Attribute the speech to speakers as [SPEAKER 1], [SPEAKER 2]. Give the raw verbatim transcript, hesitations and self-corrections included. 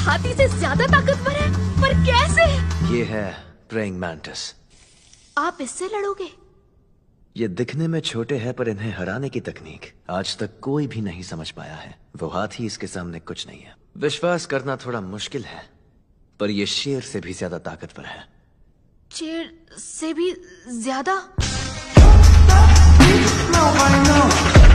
[SPEAKER 1] हाथी से ज्यादा ताकतवर है, पर कैसे?
[SPEAKER 2] ये है प्रेइंग मैंटिस।
[SPEAKER 1] आप इससे लड़ोगे?
[SPEAKER 2] ये दिखने में छोटे हैं, पर इन्हें हराने की तकनीक आज तक कोई भी नहीं समझ पाया है। वो हाथी इसके सामने कुछ नहीं है। विश्वास करना थोड़ा मुश्किल है, पर ये शेर से भी ज्यादा ताकतवर है।
[SPEAKER 1] शेर से भी ज्यादा?